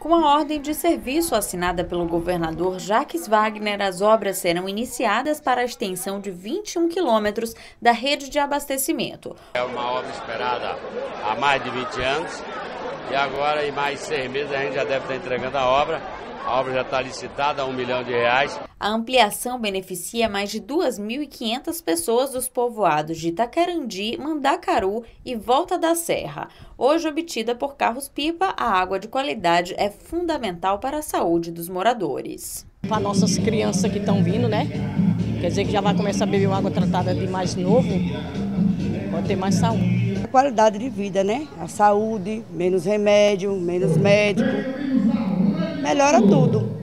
Com a ordem de serviço assinada pelo governador Jacques Wagner, as obras serão iniciadas para a extensão de 21 quilômetros da rede de abastecimento. É uma obra esperada há mais de 20 anos e agora, em mais 6 meses, a gente já deve estar entregando a obra. A obra já está licitada a R$1 milhão. A ampliação beneficia mais de 2.500 pessoas dos povoados de Itaquerandi, Mandacaru e Volta da Serra. Hoje obtida por carros-pipa, a água de qualidade é fundamental para a saúde dos moradores. Para nossas crianças que estão vindo, né? Quer dizer que já vai começar a beber uma água tratada de mais novo, pode ter mais saúde. A qualidade de vida, né? A saúde, menos remédio, menos médico. Melhora tudo.